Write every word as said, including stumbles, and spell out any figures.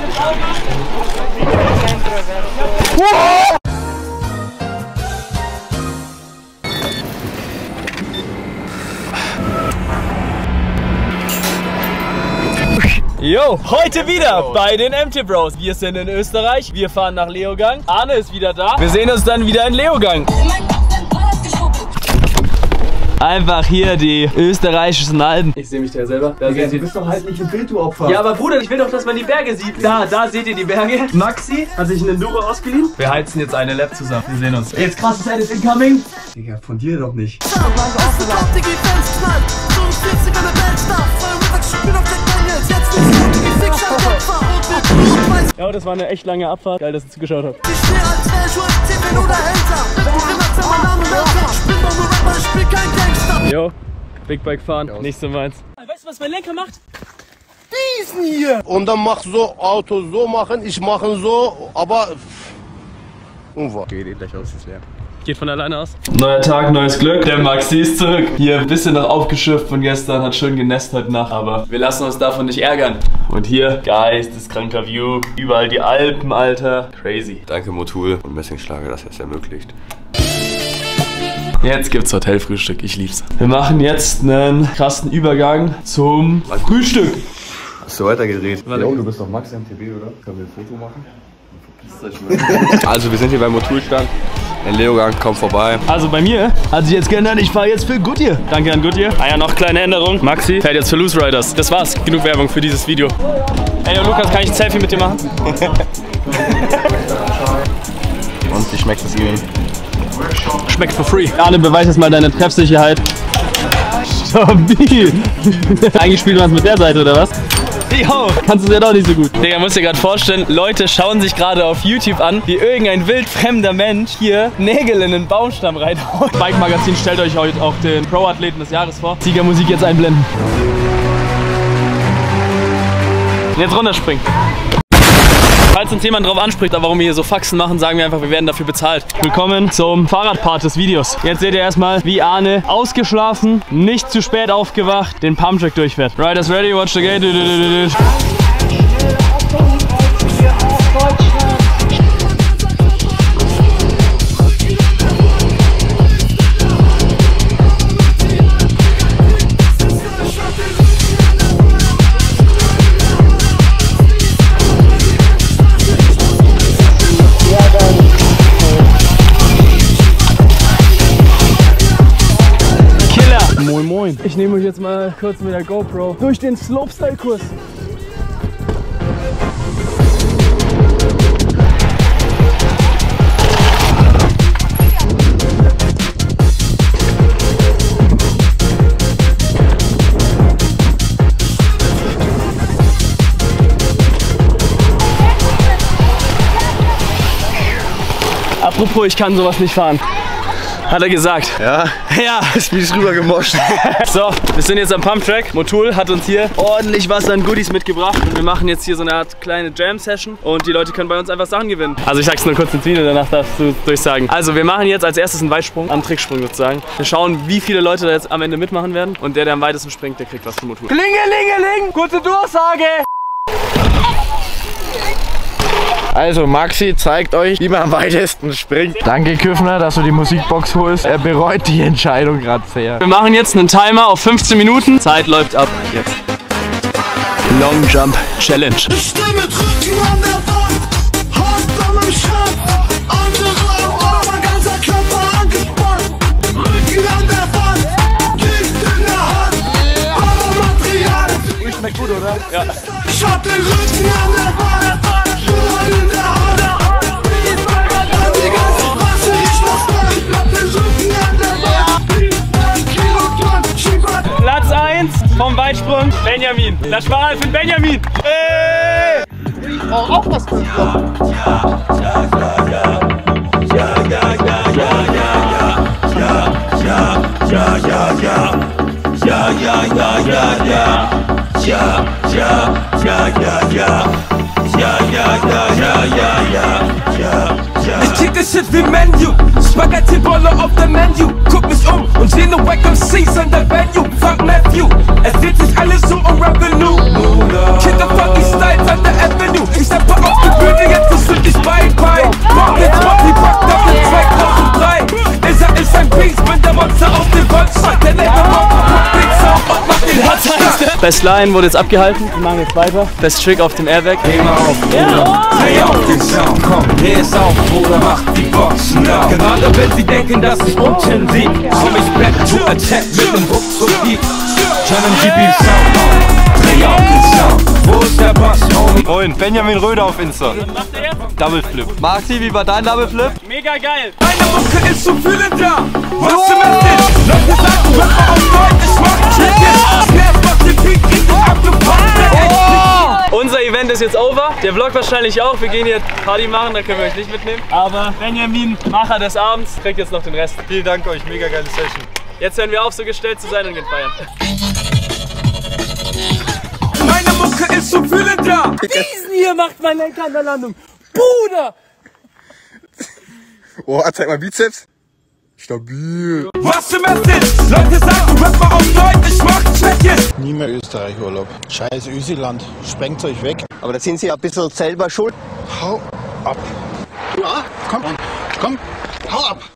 Jo, heute wieder bei den M T Bros. Wir sind in Österreich, wir fahren nach Leogang. Arne ist wieder da. Wir sehen uns dann wieder in Leogang. Einfach hier die österreichischen Alpen. Ich sehe mich da selber. Da ja, du bist doch halt nicht ein Bild, du Opfer. Ja, aber Bruder, ich will doch, dass man die Berge sieht. Da, da seht ihr die Berge. Maxi hat sich einen Enduro ausgeliehen. Wir heizen jetzt eine Lab zusammen. Wir sehen uns. Jetzt krasses Edit incoming. Digga, von dir doch nicht. Ja, das war eine echt lange Abfahrt. Geil, dass ihr zugeschaut habt. Jo, Big Bike fahren, nicht so meins. Weißt du, was mein Lenker macht? Diesen hier! Und dann mach so, Auto so machen, ich mache so, aber... Unwahr. Geht eh gleich aus, ist leer. Geht von alleine aus. Neuer Tag, neues Glück. Der Maxi ist zurück. Hier ein bisschen noch aufgeschifft von gestern, hat schön genässt heute Nacht. Aber wir lassen uns davon nicht ärgern. Und hier, geisteskranker View. Überall die Alpen, Alter. Crazy. Danke Motul und Messingschlager, dass er es ermöglicht. Jetzt gibt's Hotelfrühstück, ich lieb's. Wir machen jetzt einen krassen Übergang zum Frühstück. Hast du weitergedreht? Jo, du bist doch Max M T B, oder? Können wir ein Foto machen? Also wir sind hier beim Motul-Stand. In Leogang, kommt vorbei. Also bei mir hat sich jetzt geändert, ich fahre jetzt für Goodyear. Danke an Goodyear. Ah ja, noch kleine Änderung. Maxi fährt jetzt für Loose Riders. Das war's, genug Werbung für dieses Video. Ey, Lukas, kann ich ein Selfie mit dir machen? Und wie schmeckt es Ihnen? Schmeckt for free. Arne, beweis jetzt mal deine Treffsicherheit. Wie? Eigentlich spielt man es mit der Seite, oder was? Jo, kannst du es ja doch nicht so gut. Digga, musst dir gerade vorstellen, Leute schauen sich gerade auf YouTube an, wie irgendein wildfremder Mensch hier Nägel in den Baumstamm reinhaut. Bike Magazin stellt euch heute auch den Pro-Athleten des Jahres vor. Siegermusik jetzt einblenden. Und jetzt runterspringen. Falls uns jemand drauf anspricht, warum wir hier so Faxen machen, sagen wir einfach, wir werden dafür bezahlt. Willkommen zum Fahrradpart des Videos. Jetzt seht ihr erstmal, wie Arne ausgeschlafen, nicht zu spät aufgewacht, den Pumptrack durchfährt. Riders ready, watch the gate. Moin Moin. Ich nehme euch jetzt mal kurz mit der GoPro durch den Slopestyle-Kurs. Apropos, ich kann sowas nicht fahren. Hat er gesagt. Ja? Ja. Ist wie rüber gemoscht. So, wir sind jetzt am Pumptrack. Motul hat uns hier ordentlich was an Goodies mitgebracht. Und wir machen jetzt hier so eine Art kleine Jam-Session. Und die Leute können bei uns einfach Sachen gewinnen. Also ich sag's nur kurz ins Video, danach darfst du durchsagen. Also wir machen jetzt als erstes einen Weitsprung, einen Tricksprung sozusagen. Wir schauen, wie viele Leute da jetzt am Ende mitmachen werden. Und der, der am weitesten springt, der kriegt was von Motul. Klingelingeling! Gute Durchsage! Also Maxi zeigt euch, wie man am weitesten springt. Danke Küffner, dass du die Musikbox holst. Er bereut die Entscheidung gerade sehr. Wir machen jetzt einen Timer auf fünfzehn Minuten. Zeit läuft ab. Jetzt. Long Jump Challenge. Ich stehe mit Rücken an der Wand, Hand an meinem Schrank, andere Arme, mein ganzer Körper angespannt. Rücken an der Wand, Gift in der Hand, aber Material. Ui, schmeckt gut, oder? Ja. Ich hab den Rücken an der Wand. Platz eins vom Weitsprung, Benjamin. Das war für Benjamin. Hey! Ich brauch auch was zu tun. Ich kick das Shit wie Menu, Spaghetti-Rolle auf der Menu. Guck mich um und seh ne Wack M Cs an der Venue. Fuck Matthew, es dreht sich alles um um Revenue. Kick the fucking Styles an der Avenue. Ich hab Best Line wurde jetzt abgehalten. Wir machen jetzt weiter. Best Trick auf dem Airbag. Dreh mal auf, Bruder, dreh auf den Sound, komm, dreh es auf, Bruder, mach die Boxen laut. Gerade wenn sie denken, dass ich unten sieg, komm ich back to attack mit dem Ruckzuck-Beat. Challenge G B Sound on, dreh auf den Sound, wo ist der Bass, Homie? Moin, Benjamin Röder auf Insta. Was macht ihr jetzt? Double Flip. Maxi, wie war dein Double Flip? Mega geil. Meine Mucke ist zum Fühlen da, was du mit dich? Leute sagen, hör mal auf Leute, ich mach Chicken. Snaps macht den Beat, krieg dich abgepackt, der echt. Unser Event ist jetzt over, der Vlog wahrscheinlich auch. Wir gehen hier Party machen, da können wir euch nicht mitnehmen. Aber Benjamin, Macher des Abends, kriegt jetzt noch den Rest. Vielen Dank euch, mega geile Session. Jetzt hören wir auf, so gestellt zu sein und gehen feiern. Meine Mucke ist zum Fühlen da. Diesen hier macht meine Kanterlandung. Bruder! Oh, zeig mal Bizeps. Stabil. Was du mit dich? Leute sagen, hör mal auf Leute, ich mach Chicken. Nie mehr Österreich-Urlaub. Scheiß Ösiland. Sprengt euch weg. Aber da sind Sie ein bisschen selber schuld. Hau ab. Ja, komm, komm, hau ab.